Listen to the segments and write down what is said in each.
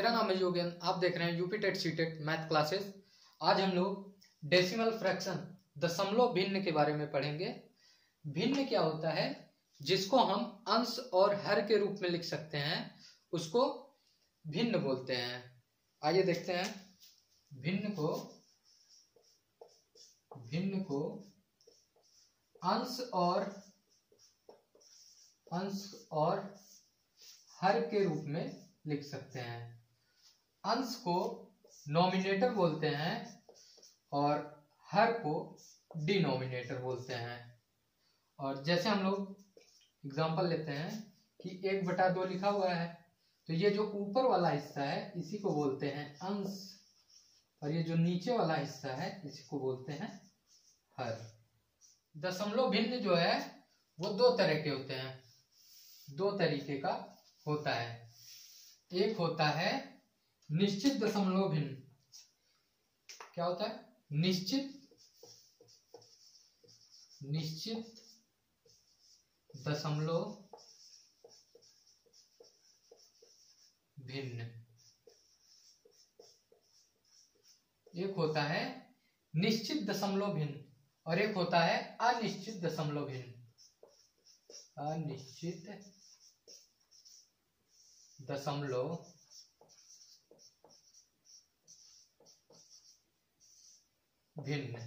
मेरा नाम है योगेन। आप देख रहे हैं UP TET CTET math classes. आज हम लोग डेसिमल फ्रैक्शन दशमलव भिन्न के बारे में पढ़ेंगे। भिन्न क्या होता है? जिसको हम अंश और हर के रूप में लिख सकते हैं उसको भिन्न बोलते हैं। आइए देखते हैं। भिन्न को अंश और हर के रूप में लिख सकते हैं। अंश को नॉमिनेटर बोलते हैं और हर को डिनोमिनेटर बोलते हैं। और जैसे हम लोग एग्जांपल लेते हैं कि 1/2 लिखा हुआ है, तो ये जो ऊपर वाला हिस्सा है इसी को बोलते हैं अंश, और ये जो नीचे वाला हिस्सा है इसी को बोलते हैं हर। दशमलव भिन्न जो है वो दो तरह के होते हैं, दो तरीके का होता है। एक होता है निश्चित दशमलव भिन्न। क्या होता है? निश्चित दशमलव भिन्न। एक होता है निश्चित दशमलव भिन्न और एक होता है अनिश्चित दशमलव भिन्न। अनिश्चित दशमलव भिन्न,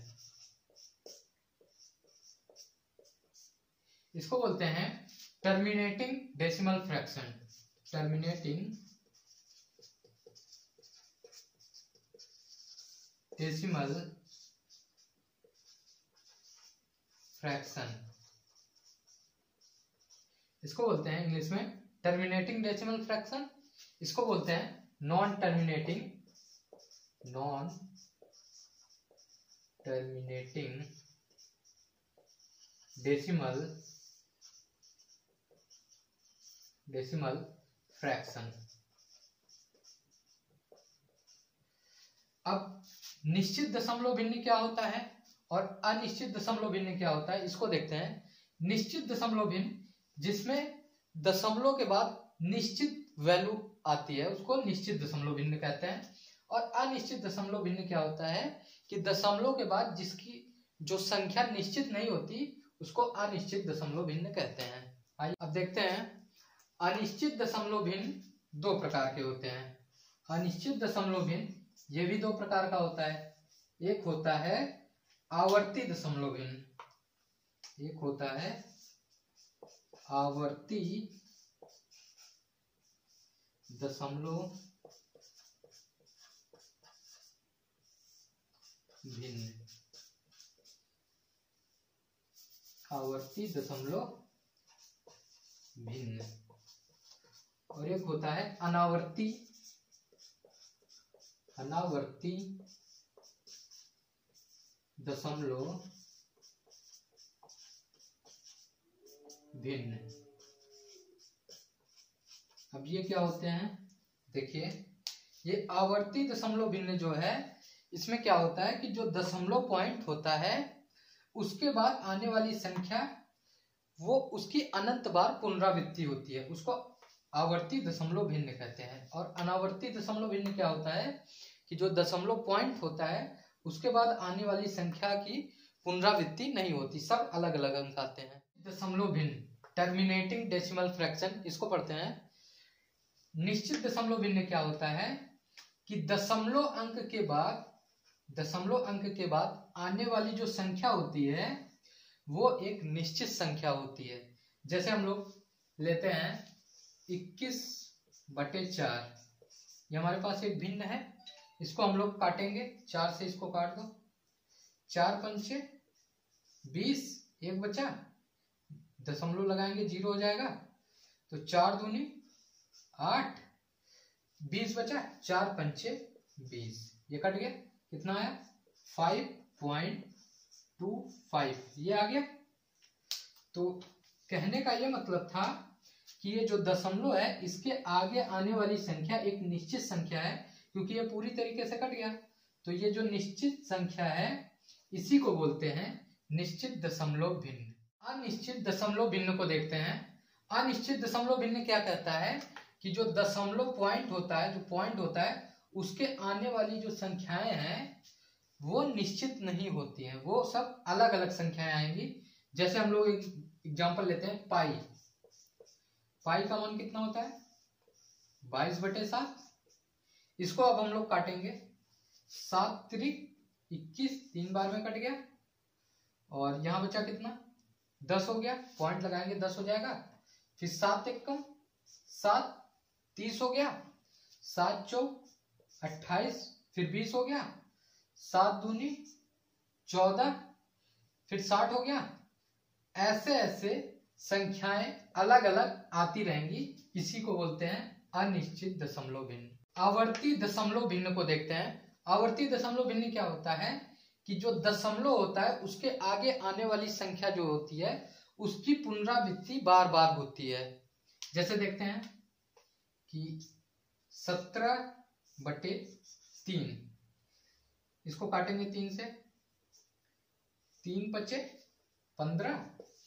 इसको बोलते हैं terminating decimal fraction. Terminating decimal fraction, इसको बोलते हैं इंग्लिश में टर्मिनेटिंग डेसिमल फ्रैक्शन। इसको बोलते हैं नॉन टर्मिनेटिंग डेसिमल फ्रैक्शन। अब निश्चित दशमलव भिन्न क्या होता है और अनिश्चित दशमलव भिन्न क्या होता है, इसको देखते हैं। निश्चित दशमलव भिन्न जिसमें दशमलव के बाद निश्चित वैल्यू आती है उसको निश्चित दशमलव भिन्न कहते हैं। और अनिश्चित दशमलव भिन्न क्या होता है कि दशमलव के बाद जिसकी जो संख्या निश्चित नहीं होती उसको अनिश्चित दशमलव भिन्न कहते हैं। आइए अब देखते हैं। अनिश्चित दशमलव भिन्न दो प्रकार के होते हैं। अनिश्चित दशमलव भिन्न ये भी दो प्रकार का होता है। एक होता है आवर्ती दशमलव भिन्न, एक होता है आवर्ती दशमलव भिन्न। आवर्ती दशमलव भिन्न। और एक होता है अनावर्ती दशमलव भिन्न। अब ये क्या होते हैं? देखिए, ये आवर्ती दशमलव भिन्न जो है इसमें क्या होता है कि जो दशमलव पॉइंट होता है उसके बाद आने वाली संख्या वो उसकी अनंत बार पुनरावृत्ति होती है, उसको आवर्ती दशमलव भिन्न कहते हैं। और अनावर्ती दशमलव भिन्न क्या होता है कि जो दशमलव पॉइंट होता है उसके बाद आने वाली संख्या की पुनरावृत्ति नहीं होती, सब अलग अलग अंक आते हैं। दशमलव भिन्न टर्मिनेटिंग डेसिमल फ्रैक्शन, इसको पढ़ते हैं। निश्चित दशमलव भिन्न क्या होता है कि दशमलव अंक के बाद आने वाली जो संख्या होती है वो एक निश्चित संख्या होती है। जैसे हम लोग लेते हैं 21/4, ये हमारे पास एक भिन्न है, इसको हम लोग काटेंगे। 4 से इसको काट दो, 4 पंचे 20, एक बचा, दशमलव लगाएंगे 0 हो जाएगा, तो 4 दूनी 8, 20 बचा, 4 पंचे 20, ये कट गया, कितना आया 5.25, ये आ गया। तो कहने का ये मतलब था कि ये जो दशमलव है इसके आगे आने वाली संख्या एक निश्चित संख्या है, क्योंकि ये पूरी तरीके से कट गया। तो ये जो निश्चित संख्या है इसी को बोलते हैं निश्चित दशमलव भिन्न। अनिश्चित दशमलव भिन्न को देखते हैं। अनिश्चित दशमलव भिन्न क्या कहता है कि जो दशमलव पॉइंट होता है, जो पॉइंट होता है उसके आने वाली जो संख्याएं हैं वो निश्चित नहीं होती हैं, वो सब अलग अलग संख्याएं आएंगी। जैसे हम लोग एक एग्जांपल लेते हैं, पाई। पाई का मान कितना होता है? 22/7। इसको अब हम लोग काटेंगे, 7 त्रिक 21, 3 बार में कट गया और यहां बचा कितना? 10 हो गया। पॉइंट लगाएंगे 10 हो जाएगा। फिर 7 एकम 7, 30 हो गया। 7 चौक 28, फिर 20 हो गया। 7 दूनी 14, फिर 60 हो गया। ऐसे ऐसे संख्याएं अलग अलग आती रहेंगी। इसी को बोलते हैं अनिश्चित दशमलव भिन्न। आवर्ती दशमलव भिन्न को देखते हैं। आवर्ती दशमलव भिन्न क्या होता है कि जो दशमलव होता है उसके आगे आने वाली संख्या जो होती है उसकी पुनरावृत्ति बार बार होती है। जैसे देखते हैं कि 17/3, इसको काटेंगे 3 से, 3 पचे 15,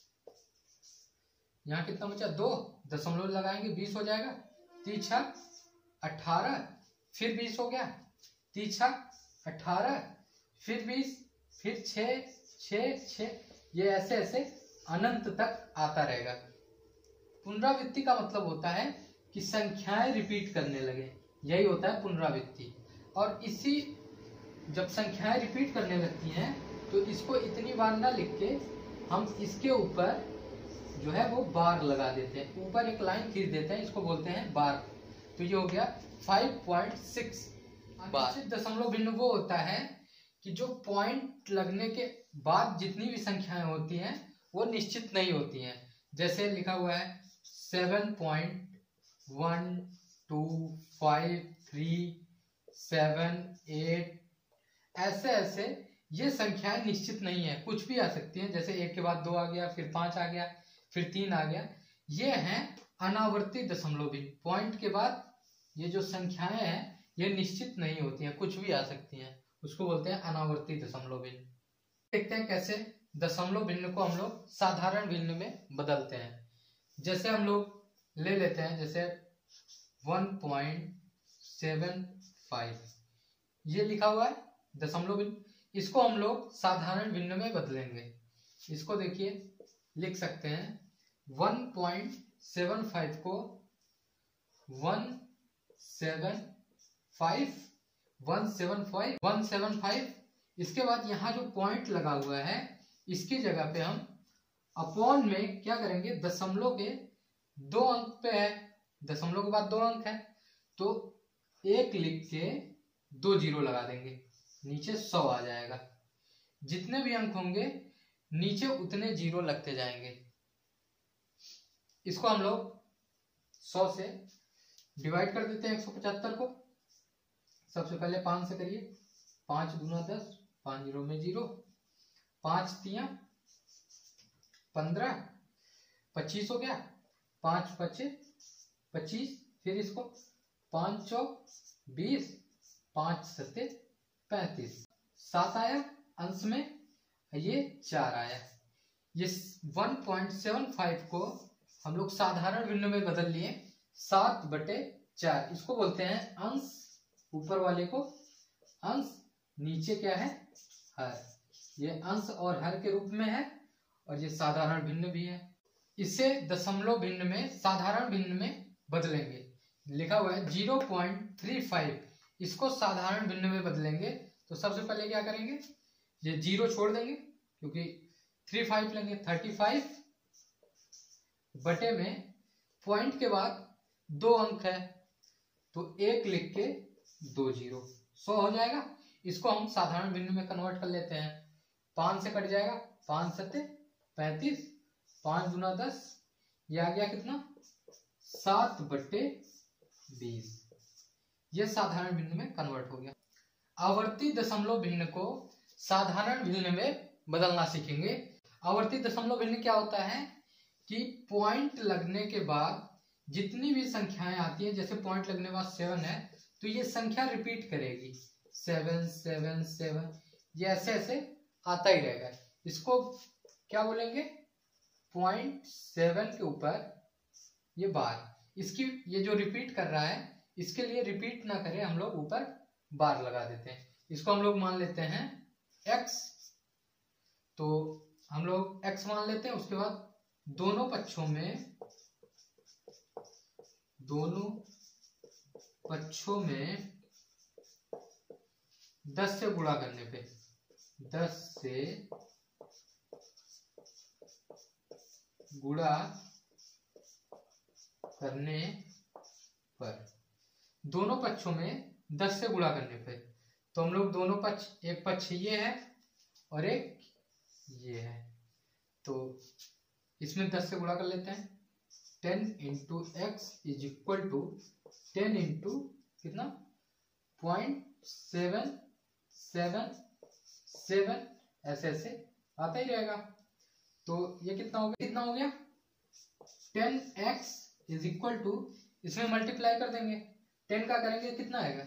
यहां कितना बचा? 2, दशमलव लगाएंगे 20 हो जाएगा। 3 छक 18, फिर 20 हो गया। 3 छक 18, फिर 20, फिर 6 6 6, ये ऐसे ऐसे अनंत तक आता रहेगा। पुनरावृत्ति का मतलब होता है कि संख्याएं रिपीट करने लगे, यही होता है पुनरावृत्ति। और इसी जब संख्याएं रिपीट करने लगती हैं तो इसको इतनी बार ना लिख के हम इसके ऊपर जो है वो बार लगा देते हैं, ऊपर एक लाइन खींच देते हैं, इसको बोलते हैं बार। तो ये हो गया 5.6 बार। दशमलव भिन्न वो होता है कि जो पॉइंट लगने के बाद जितनी भी संख्याएं होती हैं वो निश्चित नहीं होती हैं। जैसे लिखा हुआ है 7.12537 ऐसे ऐसे ये संख्याएं निश्चित नहीं है, कुछ भी आ सकती हैं। जैसे 1 के बाद 2 आ गया, फिर 5 आ गया, फिर 3 आ गया। ये हैं अनावर्ती दशमलव भिन्न। पॉइंट के बाद ये जो संख्याएं हैं ये निश्चित नहीं होती हैं, कुछ भी आ सकती हैं, उसको बोलते हैं अनावर्ती दशमलव भिन्न। देखते हैं कैसे दशमलव भिन्न को हम लोग साधारण भिन्न में बदलते हैं। जैसे हम लोग ले लेते हैं, जैसे 1.75 ये लिखा हुआ है दशमलव भिन्न, इसको हम लोग साधारण भिन्न में बदलेंगे। इसको देखिए लिख सकते हैं 1.75 को 175 इसके बाद यहाँ जो पॉइंट लगा हुआ है इसकी जगह पे हम अपॉन में क्या करेंगे, दशमलव के 2 अंक पे है, दशमलव के बाद 2 अंक है तो 1 लिख के 2 जीरो लगा देंगे, नीचे 100 आ जाएगा। जितने भी अंक होंगे नीचे उतने जीरो लगते जाएंगे। इसको हम लोग 100 से डिवाइड कर देते हैं 175 को। सबसे पहले 5 से करिए, 5 दूना 10, 5 जीरो में 0, 5 तिया 15, 25 हो गया, 5 पचे 25, फिर इसको 5 चौक 20, 5 सत्ते 35, 7 आया अंश में, ये 4 आया। ये 1.75 को हम लोग साधारण भिन्न में बदल लिए 7/4। इसको बोलते हैं अंश, ऊपर वाले को अंश, नीचे क्या है हर। ये अंश और हर के रूप में है और ये साधारण भिन्न भी है। इसे दशमलव भिन्न में साधारण भिन्न में बदलेंगे। लिखा हुआ है 0.35, इसको साधारण भिन्न में बदलेंगे तो सबसे पहले क्या करेंगे, ये 0 छोड़ देंगे क्योंकि 35 लेंगे, 35 बटे में पॉइंट के बाद 2 अंक है तो 1 लिख के 2 जीरो, 100 हो जाएगा। इसको हम साधारण भिन्न में कन्वर्ट कर लेते हैं। 5 से कट जाएगा, 5 सत्ते 35, 5 दूना 10, ये आ गया कितना 7/20। ये साधारण भिन्न में कन्वर्ट हो गया। आवर्ती दशमलव भिन्न को साधारण भिन्न में बदलना सीखेंगे। आवर्ती दशमलव भिन्न क्या होता है कि पॉइंट लगने के बाद जितनी भी संख्याएं आती हैं, जैसे पॉइंट लगने के बाद 7 है तो ये संख्या रिपीट करेगी 7 7 7, ये ऐसे ऐसे आता ही रहेगा। इसको क्या बोलेंगे, 0.7 के ऊपर ये बार, इसकी ये जो रिपीट कर रहा है इसके लिए रिपीट ना करें हम लोग ऊपर बार लगा देते हैं। इसको हम लोग मान लेते हैं x, तो हम लोग x मान लेते हैं। उसके बाद दोनों पक्षों में 10 से गुणा करने पे 10 से गुणा करने पर दोनों पक्षों में 10 से गुणा करने पे तो हम लोग दोनों पक्ष, एक पक्ष ये है और एक ये है, तो इसमें 10 से गुणा कर लेते हैं। 10 into x is equal to 10 into कितना 0.777 ऐसे ऐसे आता ही रहेगा। तो ये कितना हो गया 10x इज इक्वल टू, इसमें मल्टीप्लाई कर देंगे 10 का करेंगे कितना आएगा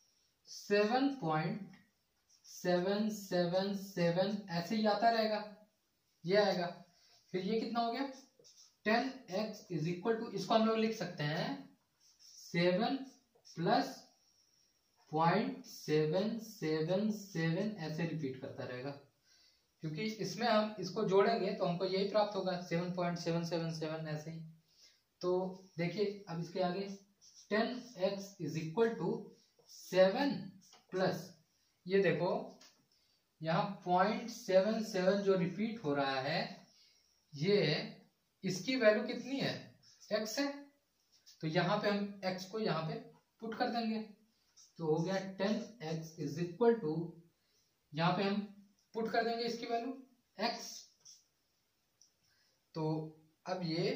7.777 ऐसे ही आता रहेगा, ये आएगा। फिर ये कितना हो गया 10x इज इक्वल टू, इसको हम लोग लिख सकते हैं 7 प्लस 0.777 ऐसे रिपीट करता रहेगा, क्योंकि इसमें हम इसको जोड़ेंगे तो हमको यही प्राप्त होगा 7.777 ऐसे ही। तो देखिए अब इसके आगे 10x is equal to 7 plus, ये देखो यहाँ 0.77 जो रिपीट हो रहा है ये इसकी वैल्यू कितनी है x है, तो यहाँ पे हम x को यहाँ पे पुट कर देंगे तो हो गया 10x इज इक्वल टू, यहाँ पे हम पुट कर देंगे इसकी वैल्यू x। तो अब ये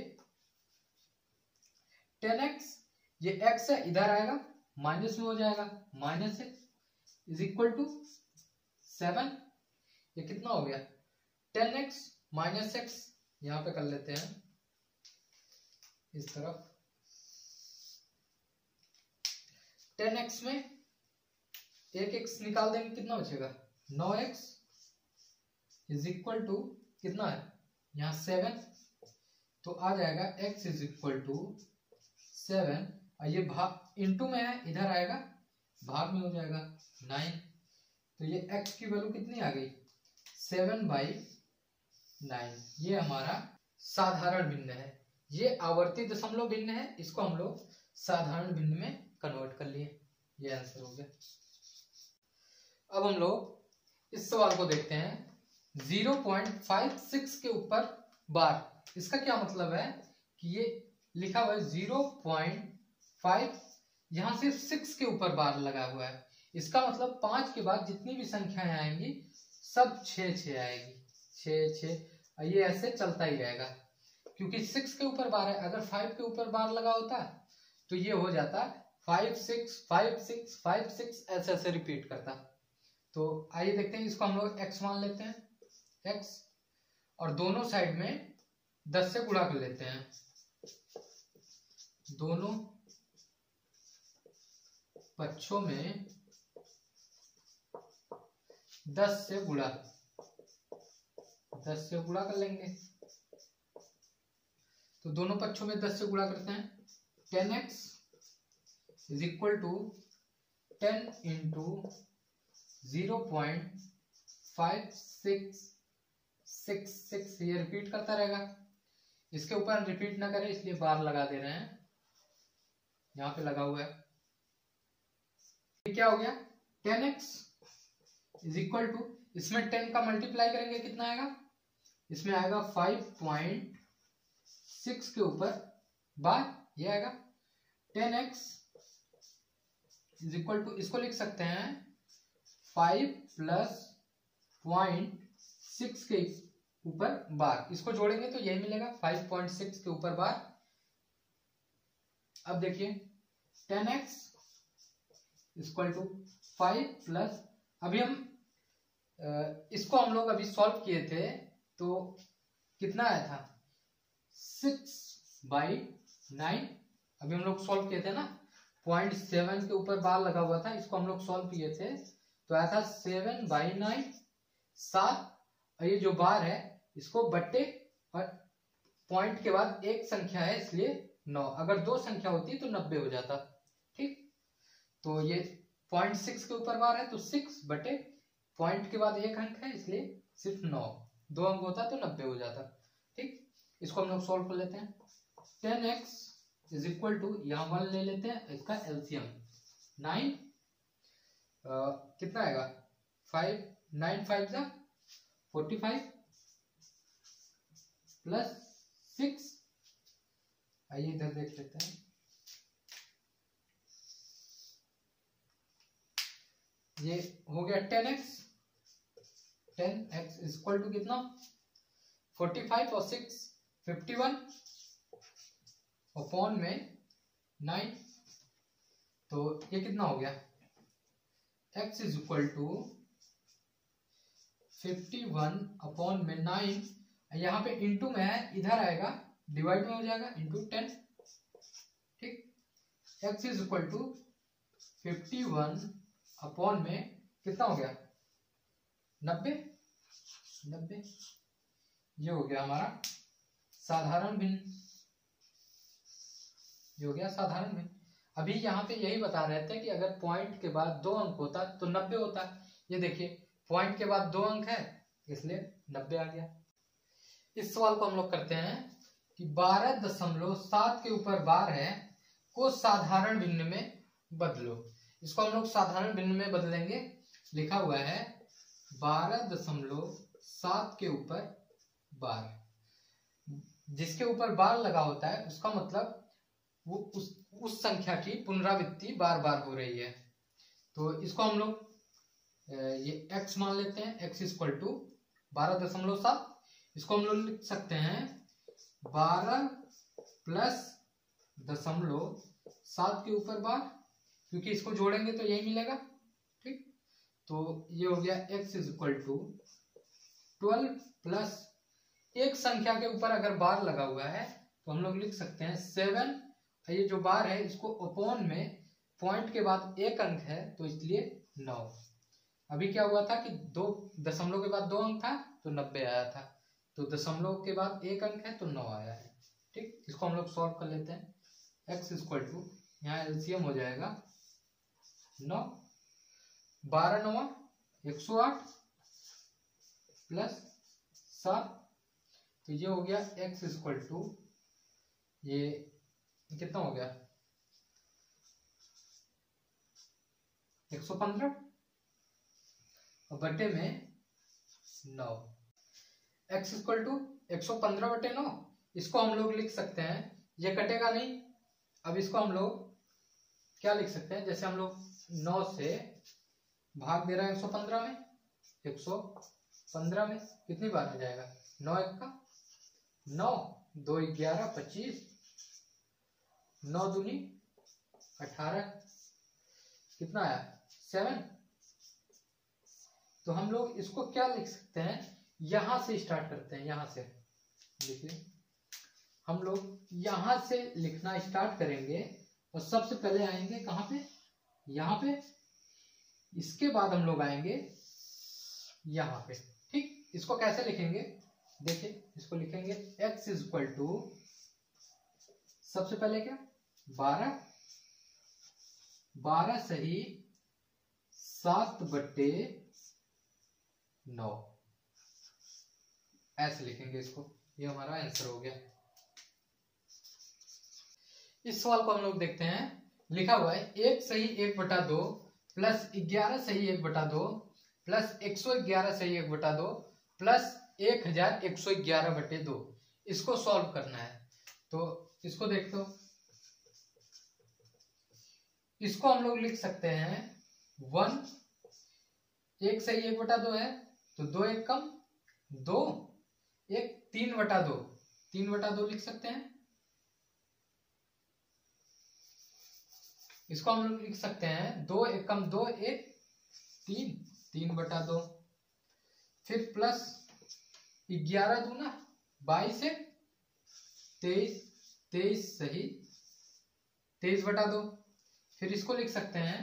10x, ये x है इधर आएगा माइनस में हो जाएगा, माइनस इज इक्वल टू 7, ये कितना हो गया 10x माइनस x, यहां पे कर लेते हैं इस तरफ। 10x में एक x निकाल देंगे कितना बचेगा 9x इज इक्वल टू कितना है यहाँ 7, तो आ जाएगा x इज इक्वल टू 7, ये भाग इंटू में है इधर आएगा भाग में हो जाएगा 9, तो ये x की वैल्यू कितनी आ गई 7/9। ये हमारा साधारण भिन्न है, ये आवर्ती दशमलव भिन्न है, इसको हम लोग साधारण भिन्न में कन्वर्ट कर लिए, ये आंसर हो गया। अब हम लोग इस सवाल को देखते हैं 0.56 के ऊपर बार। इसका क्या मतलब है कि ये लिखा हुआ है 0.5, यहां सिर्फ 6 के ऊपर बार लगा हुआ है, इसका मतलब 5 के बाद जितनी भी संख्याएं आएंगी सब 6 आएगी, 6 ये ऐसे चलता ही रहेगा, क्योंकि 6 के ऊपर बार है। अगर 5 के ऊपर बार लगा होता तो ये हो जाता 5 6 5 6 5 6 ऐसे ऐसे रिपीट करता। तो आइए देखते हैं, इसको हम लोग x मान लेते हैं x, और दोनों साइड में 10 से गुणा कर लेते हैं, दोनों पक्षों में 10 से गुणा कर लेंगे, तो दोनों पक्षों में 10 से गुणा करते हैं। 10x is equal to 10 into 0.5666, ये रिपीट करता रहेगा, इसके ऊपर रिपीट ना करें इसलिए बार लगा दे रहे हैं, यहाँ पे लगा हुआ है। क्या हो गया 10x इज इक्वल टू, इसमें 10 का मल्टीप्लाई करेंगे कितना आएगा, इसमें आएगा 5.6 के ऊपर बार, ये आएगा 10x इज इक्वल टू, इसको लिख सकते हैं 5 प्लस 0.6 के ऊपर बार, इसको जोड़ेंगे तो यही मिलेगा 5.6 के ऊपर बार। अब देखिए 10x इक्वल टू 5 प्लस, अभी हम इसको हम लोग अभी सॉल्व किए थे तो कितना आया था 6/9, अभी हम लोग सॉल्व किए थे ना, 0.7 के ऊपर बार लगा हुआ था, इसको हम लोग सॉल्व किए थे तो आया था 7/9, 7, और ये जो बार है इसको बट्टे और पॉइंट के बाद एक संख्या है इसलिए 9, अगर 2 संख्या होती तो 90 हो जाता। ठीक, तो ये 0.6 के ऊपर बार है तो 6 बटे पॉइंट के बाद एक अंक है इसलिए सिर्फ 9, 2 अंक होता तो 90 हो जाता। ठीक, इसको हम लोग सॉल्व कर लेते हैं। 10x इज इक्वल टू, यहाँ 1 ले लेते हैं, इसका एलसीएम 9, कितना आएगा 5, 9 5 जा 45 प्लस 6, आइए इधर देख लेते हैं, ये हो गया 10x, 10x is equal to कितना 45 और 6 51 अपॉन में 9, तो ये कितना हो गया x is equal to 51 upon में 9, यहाँ पे इंटू में है, इधर आएगा डिवाइड में हो जाएगा इंटू 10। ठीक, x is equal to 51 upon में कितना हो गया 90, ये हो गया हमारा साधारण भिन्न, ये हो गया साधारण भिन्न। अभी यहाँ पे यही बता रहे थे कि अगर पॉइंट के बाद 2 अंक होता तो 90 होता। ये देखिए पॉइंट के बाद 2 अंक है इसलिए 90 आ गया। इस सवाल को हम लोग करते हैं कि 12.7 के ऊपर बार है को साधारण भिन्न में बदलो। इसको हम लोग साधारण भिन्न में बदलेंगे, लिखा हुआ है 12.7 के ऊपर बार, जिसके ऊपर बार लगा होता है उसका मतलब वो उस संख्या की पुनरावृत्ति बार बार हो रही है। तो इसको हम लोग ये x मान लेते हैं, x इक्वल टू 12.7, इसको हम लोग लिख सकते हैं 12 प्लस 0.7 के ऊपर बार, क्योंकि इसको जोड़ेंगे तो यही मिलेगा। ठीक, तो ये हो गया x is equal to 12 plus एक संख्या के ऊपर अगर बार लगा हुआ है तो हम लोग लिख सकते हैं 7, ये जो बार है इसको अपॉन में पॉइंट के बाद एक अंक है तो इसलिए 9। अभी क्या हुआ था कि 2 दशमलव के बाद 2 अंक था तो 90 आया था, तो दशमलव के बाद एक अंक है तो 9 आया है। ठीक, इसको हम लोग सॉल्व कर लेते हैं। x इक्वल टू, यहाँ एलसीएम हो जाएगा 9, 12 9 108 प्लस 7, तो ये हो गया x इक्वल टू, ये कितना हो गया 115 और बटे में 9, x इक्वल टू 115 बटे 9। इसको हम लोग लिख सकते हैं, ये कटेगा नहीं, अब इसको हम लोग क्या लिख सकते हैं, जैसे हम लोग 9 से भाग दे रहे हैं 115 में, 115 में कितनी बार हो जाएगा 9 1 का 9, 2 11 25, 9 दूनी 18, कितना आया 7। तो हम लोग इसको क्या लिख सकते हैं, यहां से स्टार्ट करते हैं, यहां से देखिए हम लोग यहां से लिखना स्टार्ट करेंगे और सबसे पहले आएंगे कहां पे, यहां पे, इसके बाद हम लोग आएंगे यहां पे। ठीक, इसको कैसे लिखेंगे देखिए, इसको लिखेंगे x इज इक्वल टू, सबसे पहले क्या 12 सही 7 बटे 9, ऐसे लिखेंगे इसको, ये हमारा आंसर हो गया। इस सवाल को हम लोग देखते हैं, लिखा हुआ है 1 सही 1/2 प्लस 11 सही 1/2 प्लस 111 सही 1/2 प्लस 1111/2, इसको सॉल्व करना है। तो इसको देख दो, इसको हम लोग लिख सकते हैं 1, 1 सही 1/2 है तो 2 1 कम 2, 1 3/2, 3/2 लिख सकते हैं। इसको हम लोग लिख सकते हैं 2 1 कम 2 1 3, 3/2, फिर प्लस 11 दूना 22 है 23, 23 सही 23/2, फिर इसको लिख सकते हैं,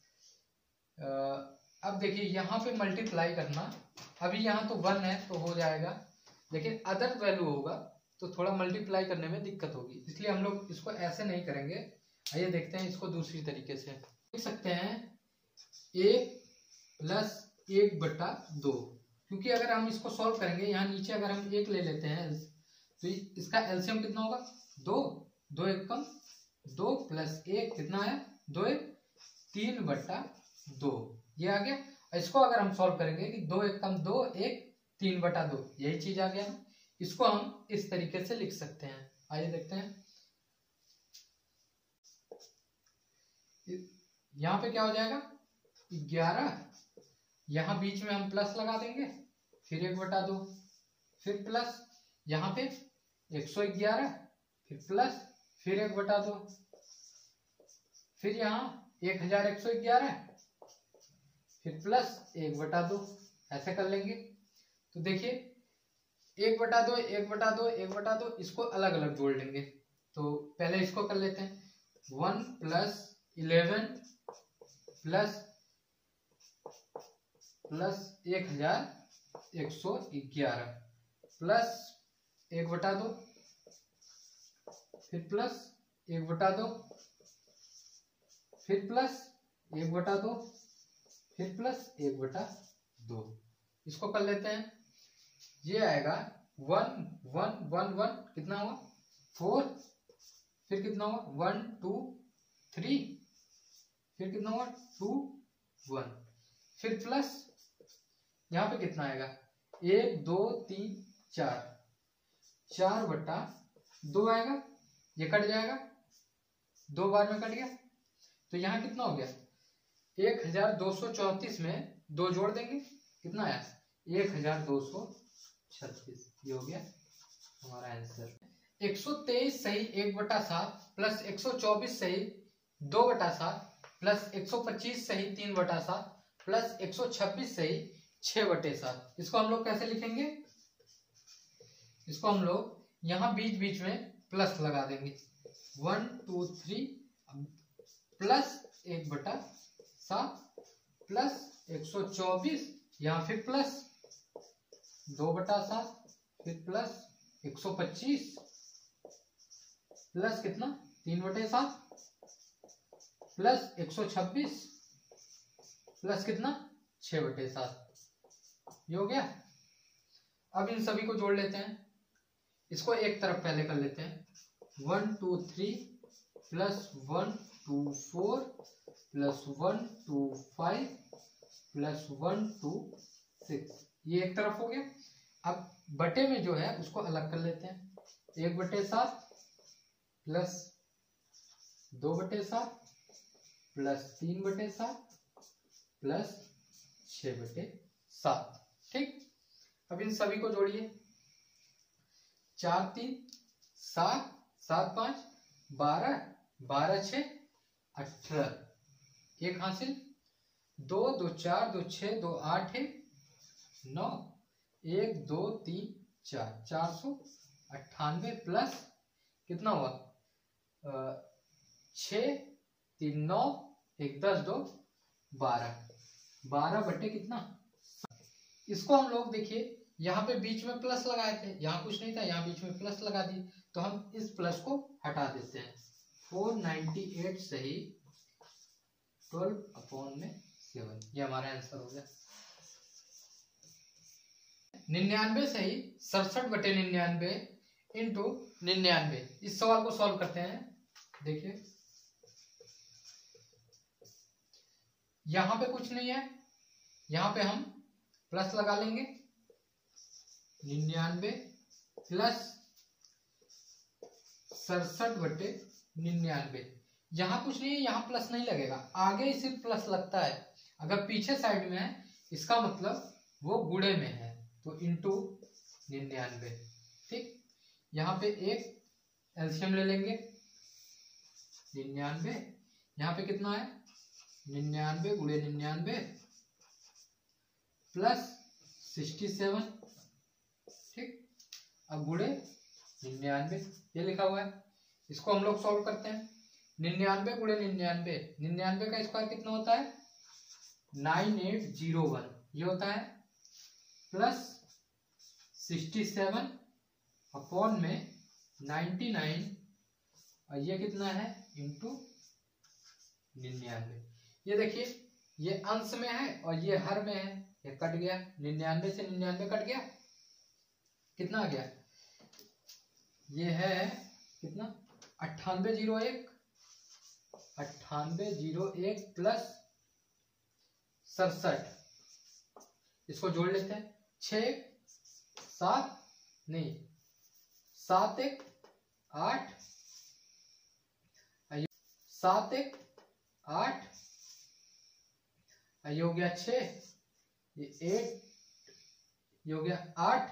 अब देखिए यहाँ पे मल्टीप्लाई करना, अभी यहाँ तो 1 है तो हो जाएगा, लेकिन अदर वैल्यू होगा तो थोड़ा मल्टीप्लाई करने में दिक्कत होगी, इसलिए हम लोग इसको ऐसे नहीं करेंगे। आइए देखते हैं इसको दूसरी तरीके से। लिख सकते हैं 1 + 1/2, क्योंकि अगर हम इसको सॉल्व करेंगे, यहाँ नीचे अगर हम 1 ले लेते हैं तो इसका एलसीएम कितना होगा 2, 2 × 1 = 2 + 1 कितना है 2 × 1 = 3/2, ये आ गया। इसको अगर हम सॉल्व करेंगे कि 2 × 1 = 2, 1 3/2, यही चीज आ गया ना। इसको हम इस तरीके से लिख सकते हैं। आइए देखते हैं, यहाँ पे क्या हो जाएगा 11, यहाँ बीच में हम प्लस लगा देंगे, फिर 1/2, फिर प्लस यहाँ पे 111, फिर प्लस, फिर 1/2, फिर यहाँ 1111, फिर प्लस 1/2, ऐसे कर लेंगे। तो देखिए 1/2, 1/2, 1/2, इसको अलग अलग जोड़ लेंगे। तो पहले इसको कर लेते हैं, 1 + 11 + 1111 प्लस 1/2, फिर प्लस 1/2, फिर प्लस 1/2, फिर प्लस 1/2, इसको कर लेते हैं। ये आएगा 1 1 1 1, कितना हुआ 4, फिर कितना हुआ 1 2 3, फिर कितना हुआ 2 1, फिर प्लस यहाँ पे कितना आएगा 1 2 3 4, 4/2 आएगा, ये कट जाएगा, 2 बार में कट गया। तो यहाँ कितना हो गया 1234 में 2 जोड़ देंगे, कितना आया 1236, ये हो गया हमारा आंसर। 123 सही 1/7 प्लस 124 सही 2/7 प्लस 125 सही 3/7 प्लस 126 सही 6/7, इसको हम लोग कैसे लिखेंगे? इसको हम लोग यहाँ बीच बीच में प्लस लगा देंगे, 1 2 3 प्लस 1/7 प्लस 124, यहाँ फिर प्लस 2/7, फिर प्लस 125 प्लस कितना 3/7 प्लस 126 प्लस कितना 6/7, ये हो गया। अब इन सभी को जोड़ लेते हैं, इसको एक तरफ पहले कर लेते हैं, 1 2 3 प्लस 1 2 4 प्लस 1 2 5 प्लस 1 2 6, ये एक तरफ हो गया। अब बटे में जो है उसको अलग कर लेते हैं, 1/7 प्लस 2/7 प्लस 3/7 प्लस 6/7, ठीक। अब इन सभी को जोड़िए, 4 3 7 7 5 12 12 6 18, एक हासिल, 2 2 4 2 6 2 8 है 9, 1 2 3 4 498 प्लस कितना हुआ 6 3 9 1 10 2 12 12 बटे कितना। इसको हम लोग देखिए यहाँ पे बीच में प्लस लगाए थे, यहाँ कुछ नहीं था, यहाँ बीच में प्लस लगा दी, तो हम इस प्लस को हटा देते हैं। 498 सही 12/7, ये हमारा आंसर हो गया। 99 सही 67/99 इंटू 99, इस सवाल को सॉल्व करते हैं। देखिए यहां पे कुछ नहीं है, यहां पे हम प्लस लगा लेंगे, 99 प्लस 67/99, यहां कुछ नहीं है, यहां प्लस नहीं लगेगा, आगे ही सिर्फ प्लस लगता है। अगर पीछे साइड में है इसका मतलब वो गुणे में है, तो इंटू 99, ठीक। यहाँ पे एक एलसीएम ले लेंगे, 99, यहाँ पे कितना है 99 × 99 प्लस 67, ठीक। अब गुणे 99, ये लिखा हुआ है, इसको हम लोग सॉल्व करते हैं। 99 × 99, 99 का स्क्वायर कितना होता है 9801, ये होता है, प्लस 67 अपॉन में 99 और ये कितना है इंटू 99। ये देखिए ये अंश में है और ये हर में है, ये कट गया, 99 से 99 कट गया, कितना आ गया, ये है कितना 9801 प्लस 67, इसको जोड़ लेते हैं, 6 7 नहीं 7 1 8 7 1 8 ये हो गया 6, ये 8, ये हो गया 8,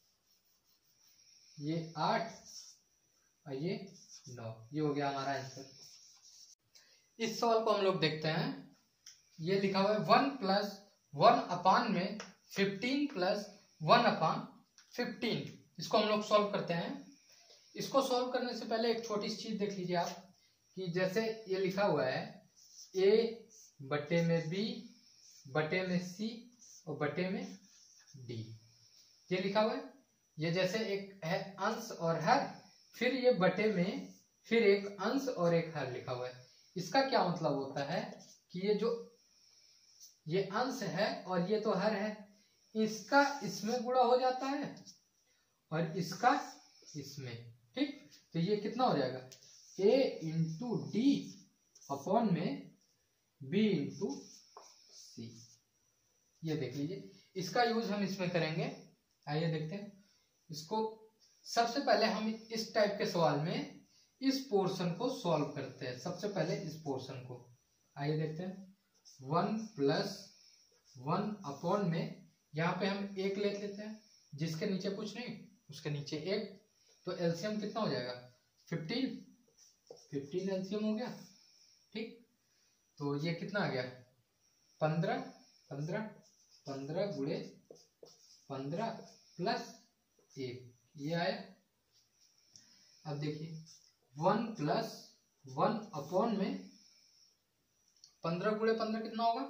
ये 8 और ये 9, ये हो गया हमारा आंसर। इस सवाल को हम लोग देखते हैं। ये लिखा हुआ है 1 प्लस 1 अपान में 15 प्लस 1 अपान 15। इसको हम लोग सॉल्व करते हैं। इसको सॉल्व करने से पहले एक छोटी सी चीज देख लीजिए आप, कि जैसे ये लिखा हुआ है a बटे में b बटे में c और बटे में d, ये लिखा हुआ है। ये जैसे एक है अंश और हर, फिर ये बटे में फिर एक अंश और एक हर लिखा हुआ है। इसका क्या मतलब होता है कि ये जो ये अंश है और ये तो हर है, इसका इसमें गुणा हो जाता है और इसका इसमें, ठीक। तो ये कितना हो जाएगा a इंटू डी अपॉन में b इंटू सी। ये देख लीजिए, इसका यूज हम इसमें करेंगे। आइए देखते हैं इसको। सबसे पहले हम इस टाइप के सवाल में इस पोर्शन को सॉल्व करते हैं। सबसे पहले इस पोर्शन को आइए देखते हैं। 1 प्लस 1 अपॉन में यहाँ पे हम 1 ले लेते हैं, जिसके नीचे कुछ नहीं उसके नीचे 1, तो एलसीएम कितना हो जाएगा 15 एलसीएम हो गया, ठीक। तो ये कितना आ गया 15 गुणे 15 प्लस 1, ये आया। अब देखिए 1 प्लस 1 अपॉन में 15 गुणे 15 कितना होगा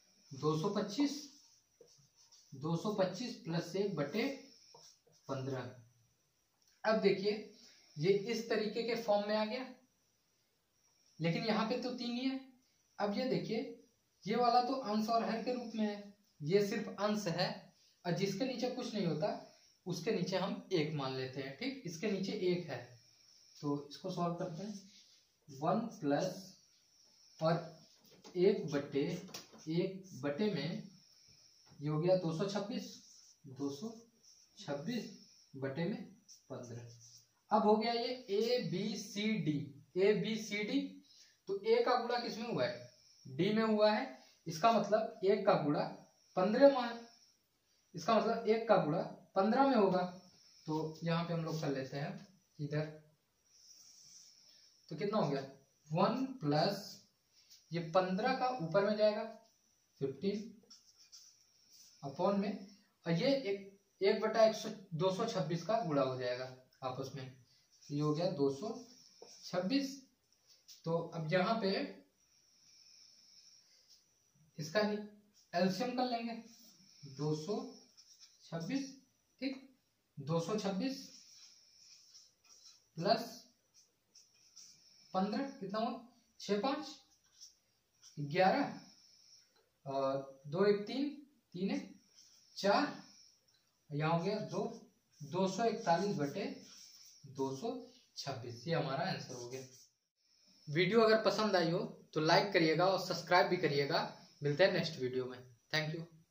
225 प्लस 1 बटे 15। अब देखिए ये इस तरीके के फॉर्म में आ गया, लेकिन यहाँ पे तो 3 ही है। अब ये देखिए ये वाला तो अंश और हर के रूप में है, ये सिर्फ अंश है और जिसके नीचे कुछ नहीं होता उसके नीचे हम 1 मान लेते हैं, ठीक। इसके नीचे 1 है, तो इसको सॉल्व करते हैं। 1 प्लस और 1 बटे में ये हो गया 226 बटे में 15। अब हो गया ये ए बी सी डी। तो ए का गुणा किसमें हुआ है डी में हुआ है, इसका मतलब 1 का गुणा 15 में, इसका मतलब 1 का गुणा 15 में होगा। तो यहाँ पे हम लोग कर लेते हैं इधर, तो कितना हो गया 1 प्लस ये 15 का ऊपर में जाएगा 15 अपॉन में, और ये 1 बटा 226 का गुणा हो जाएगा आपस में, ये हो गया 226। तो अब यहाँ पे इसका एलसीएम कर लेंगे 226, ठीक। 226 प्लस 15 कितना हुआ 6 5 11 और 2 1 3 1 4, यहाँ हो गया 241 बटे 226। ये हमारा आंसर हो गया। वीडियो अगर पसंद आई हो तो लाइक करिएगा और सब्सक्राइब भी करिएगा। मिलते हैं नेक्स्ट वीडियो में। Thank you.